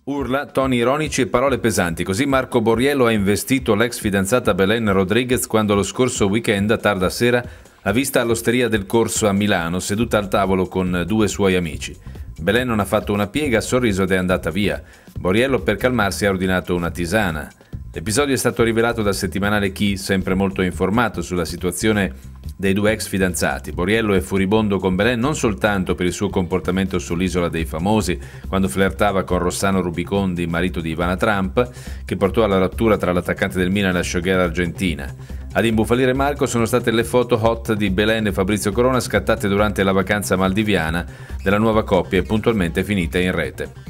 Urla, toni ironici e parole pesanti. Così Marco Borriello ha investito l'ex fidanzata Belen Rodriguez quando lo scorso weekend, a tarda sera, l'ha vista all'Osteria del Corso a Milano, seduta al tavolo con due suoi amici. Belen non ha fatto una piega, ha sorriso ed è andata via. Borriello, per calmarsi, ha ordinato una tisana. L'episodio è stato rivelato dal settimanale Chi, sempre molto informato sulla situazione dei due ex fidanzati. Borriello è furibondo con Belen non soltanto per il suo comportamento sull'Isola dei Famosi, quando flirtava con Rossano Rubicondi, marito di Ivana Trump, che portò alla rottura tra l'attaccante del Milan e la showgirl argentina. Ad imbufalire Marco sono state le foto hot di Belen e Fabrizio Corona scattate durante la vacanza maldiviana della nuova coppia e puntualmente finite in rete.